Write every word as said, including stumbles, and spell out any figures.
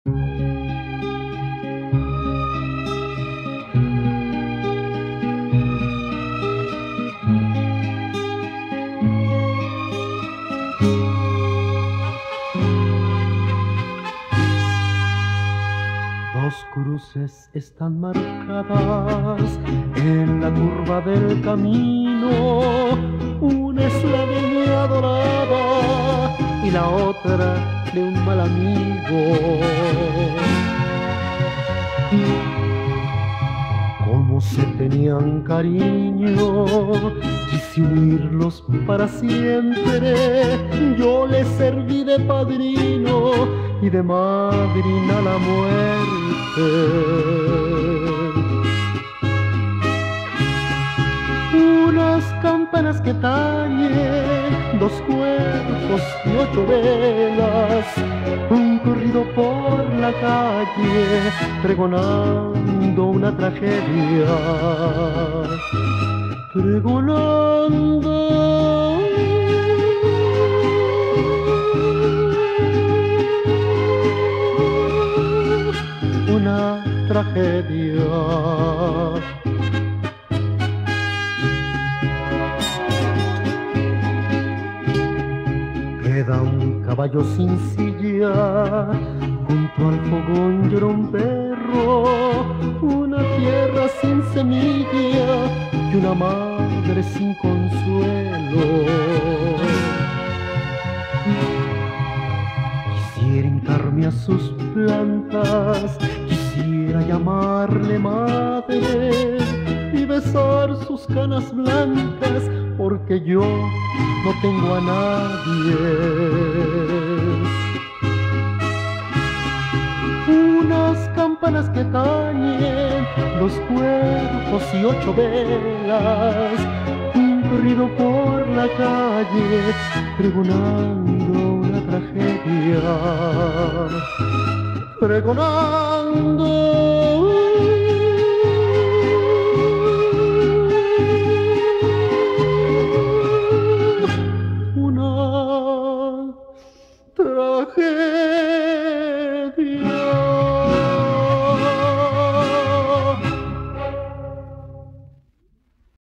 Dos cruces están marcadas en la curva del camino. Una es la de mi adorada y la otra de un mal amigo. Como se tenían cariño, quise unirlos para siempre. Yo les serví de padrino y de madrina la muerte. Unas campanas que tañen, dos cuerpos y ocho velas, un corrido por la calle pregonando una tragedia, pregonando una tragedia. Queda un caballo sin silla, junto al fogón llora un perro, una tierra sin semilla y una madre sin consuelo. Quisiera hincarme a sus plantas, quisiera llamarle madre y besar sus canas blancas, porque yo no tengo a nadie. Unas campanas que tañen, dos cuerpos y ocho velas, un corrido por la calle pregonando una tragedia, pregonando